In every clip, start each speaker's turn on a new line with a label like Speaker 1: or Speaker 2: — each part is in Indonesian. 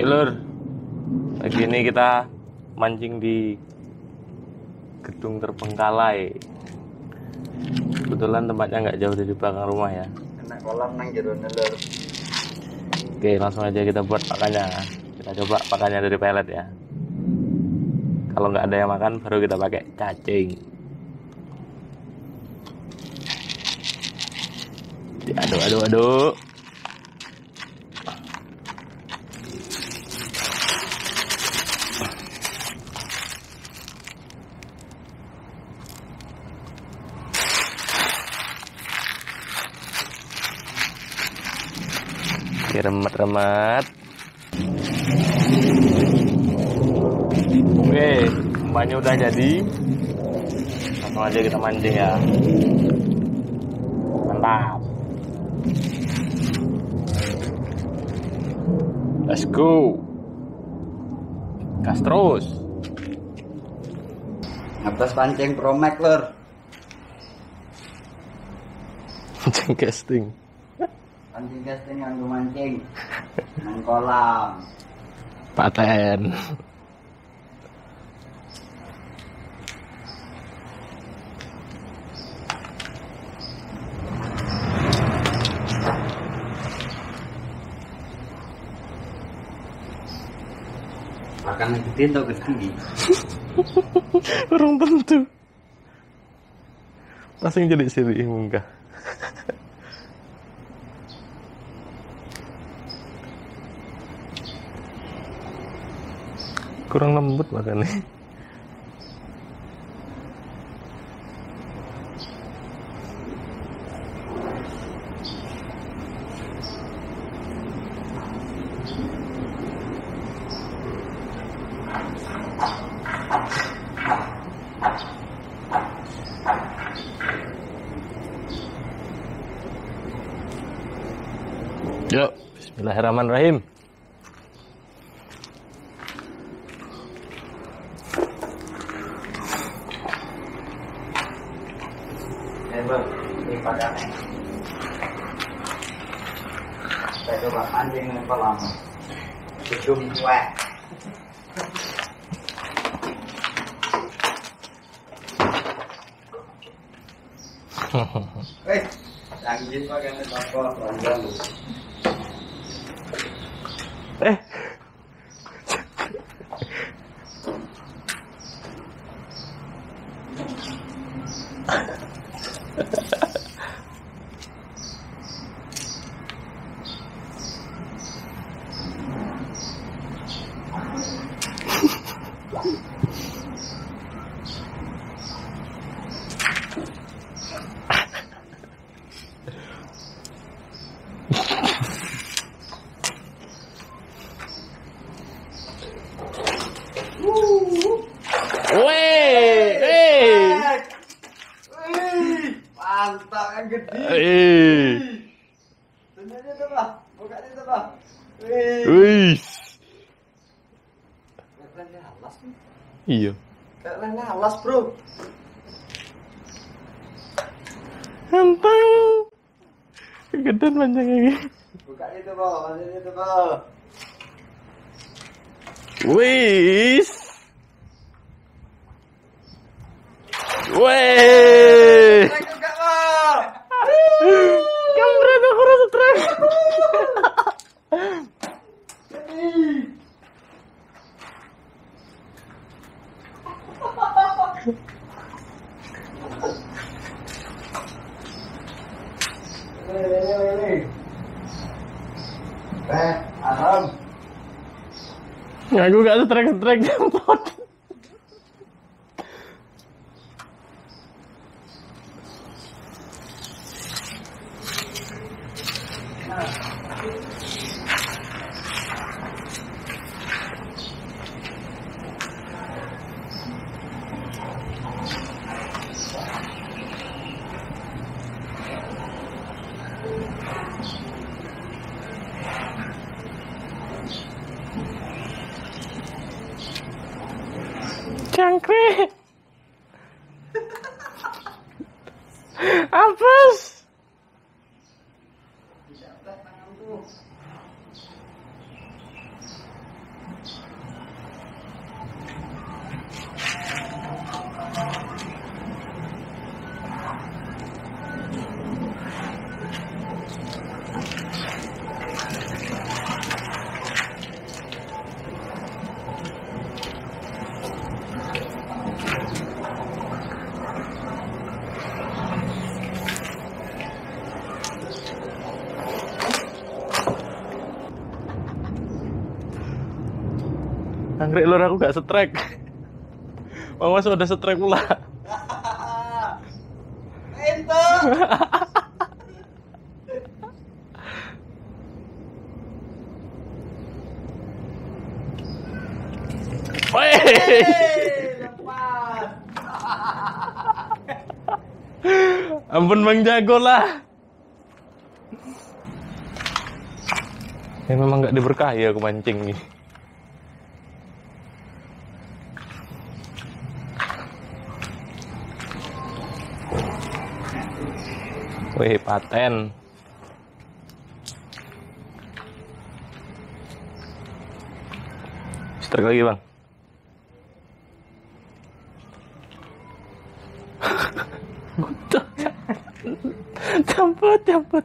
Speaker 1: Oke lur, pagi ini kita mancing di gedung terbengkalai. Kebetulan tempatnya nggak jauh dari belakang rumah ya.
Speaker 2: Kena kolam nang jero lur.
Speaker 1: Oke, langsung aja kita buat pakannya. Kita coba pakannya dari pelet ya. Kalau nggak ada yang makan, baru kita pakai cacing. Aduh. Remet-remet. Oke, umpannya udah jadi. Langsung aja kita mancing ya. Mantap. Let's go. Gas terus.
Speaker 2: Atas pancing Promax lur.
Speaker 1: Mancing casting.
Speaker 2: Pancing casting nganggo mancing. Nang kolam.
Speaker 1: Paten.
Speaker 2: Makan yang gede tau ketinggi.
Speaker 1: Orang tentu. Langsung jadi sirih munggah. Kurang lembut makannya. Yuk, bismillahirrahmanirrahim.
Speaker 2: Ini pakannya. Saya coba pancing nang kolam. Gedung wek. Lanjut pakannya apa? Lanjut. Mantap yang gede. Sebenarnya tuh Pak, buka itu Pak.
Speaker 1: Wih.
Speaker 2: Kayaknya alas nih.
Speaker 1: Iya.
Speaker 2: Kayaknya alas bro.
Speaker 1: Hantang. Kegedean panjangnya ini.
Speaker 2: Buka itu Pak, masih itu Pak.
Speaker 1: Wih. Wih.
Speaker 2: Buka Pak.
Speaker 1: Kamera aku rasa terang.
Speaker 2: Aram.
Speaker 1: Aku gak setrek-setrek jemput. Cangkrik. Apes. Jangkrik lur, aku gak setrek. Mama sudah setrek pula.
Speaker 2: Ento. Lepas.
Speaker 1: Ampun Bang Jago lah. Ya memang gak diberkahi aku mancing nih. Wih, paten. Strike lagi Bang. Campur.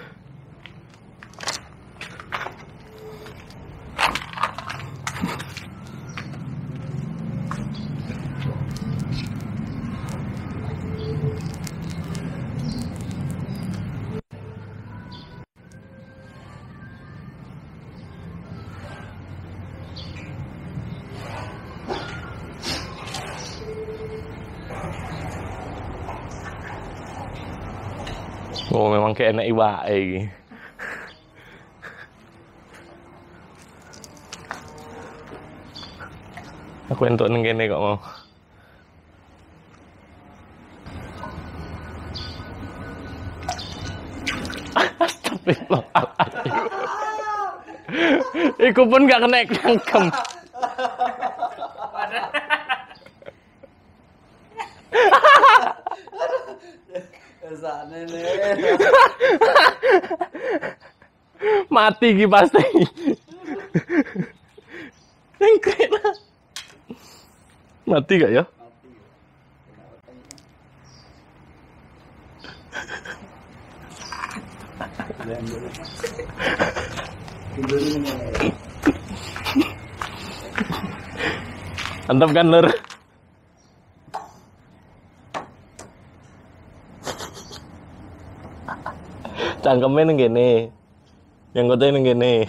Speaker 1: Oh, memang kayak enak iwake iki. Aku entuk nang kene kok mau. Astagfirullahaladzim. Iku pun gak kena cangkem.
Speaker 2: Kesana nih.
Speaker 1: Mati ki pasti. Jangkrik lah. Mati gak ya? Mantap kan lur? Cangkemnya neng gini, yang kota neng gini.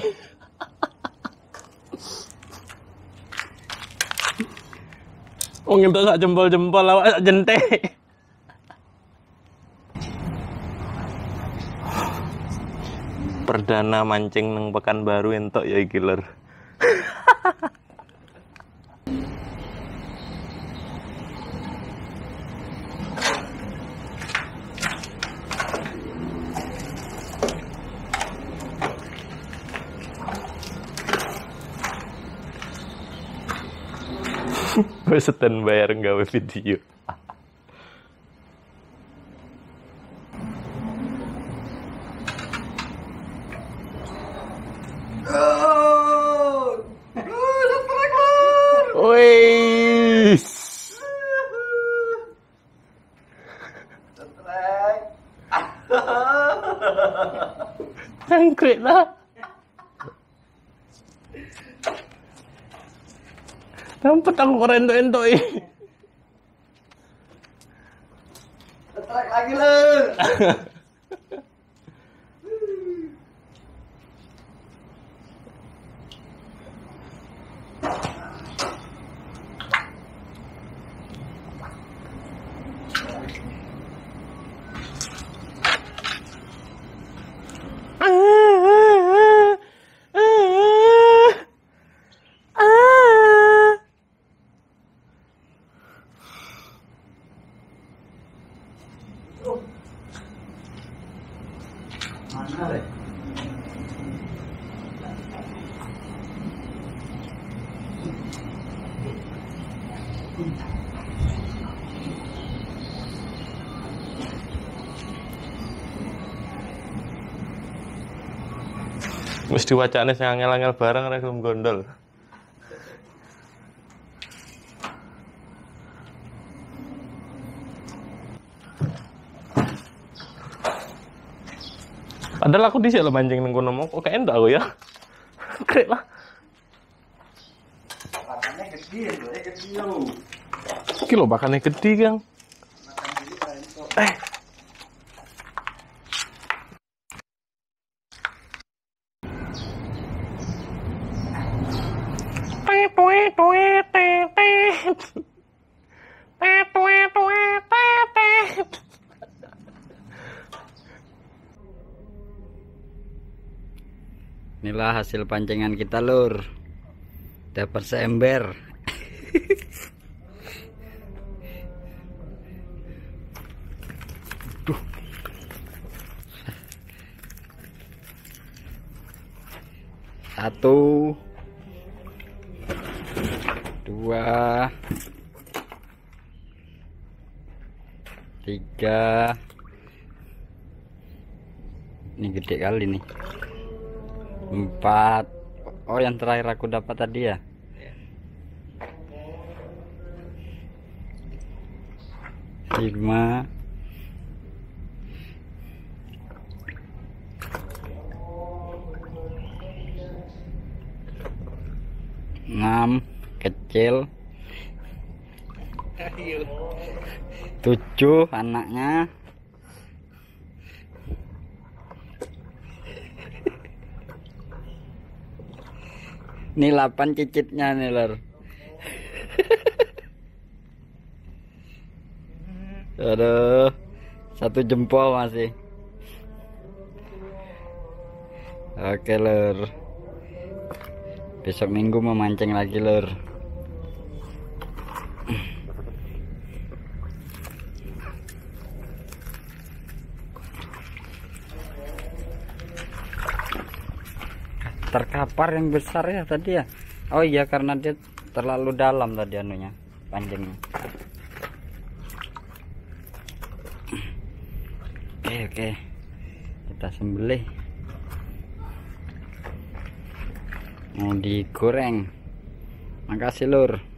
Speaker 1: Wong itu sak jempol-jempol awak sak jentik. Perdana mancing neng Pekanbaru entok ya iki lur. Gue setan bayar nggawe video. Wih. Jangkrik lah. Dampet aku korento-ento ini.
Speaker 2: Trek lagi lur. Mana deh?
Speaker 1: Mesti wacane sing angel-angel bareng rek gelem gondol. Padahal aku dhisik lho mancing nang kono kok kayak entuk aku ya. Krek lah.
Speaker 2: Pakannya gede, gede.
Speaker 1: Iki lho bakane gede, Kang. Poe
Speaker 3: Inilah hasil pancingan kita lur, dapat seember. Duh. Satu, dua, tiga. Ini gede kali nih. 4. Oh, yang terakhir aku dapat tadi ya. Lima. 6 kecil. 7 anaknya. Ini 8 cicitnya nih lor. Aduh, 1 jempol masih. Oke lor, besok minggu mau mancing lagi lor. Terkapar yang besar ya tadi ya. Oh iya, karena dia terlalu dalam tadi anunya, pancingnya. Oke, kita sembelih, mau digoreng. Makasih lur.